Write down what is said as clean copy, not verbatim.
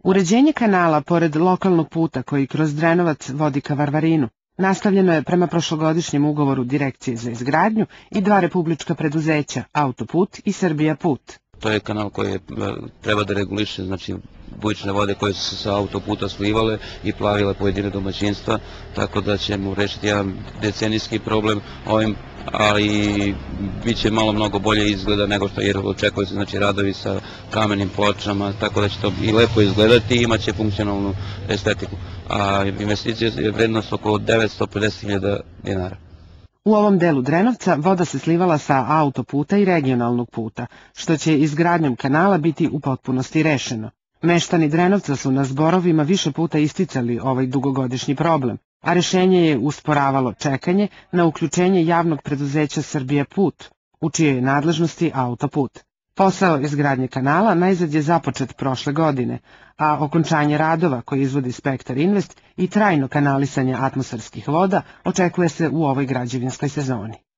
Uređenje kanala pored lokalnog puta koji kroz Drenovac vodi ka Varvarinu nastavljeno je prema prošlogodišnjem ugovoru Direkcije za izgradnju i dva republička preduzeća, Autoput i Srbija put. To je kanal koji treba da reguliše, znači, bujične vode koje su se sa autoputa slivale i plavile pojedine domaćinstva, tako da ćemo rešiti jedan decenijski problem ovim, ali bit će malo mnogo bolje izgleda nego što, jer očekuju se, znači, radovi sa kamenim pločama, tako da će to i lepo izgledati i imaće funkcionalnu estetiku. A investicija je vrednost oko 950.000 dinara. U ovom delu Drenovca voda se slivala sa autoputa i regionalnog puta, što će izgradnjom kanala biti u potpunosti rešeno. Meštani Drenovca su na zborovima više puta isticali ovaj dugogodišnji problem, a rešenje je usporavalo čekanje na uključenje javnog preduzeća Srbija put, u čijoj je nadležnosti autoput. Posao izgradnje kanala najzad je započet prošle godine, a okončanje radova koje izvodi Spektar Invest i trajno kanalisanje atmosferskih voda očekuje se u ovoj građevinskoj sezoni.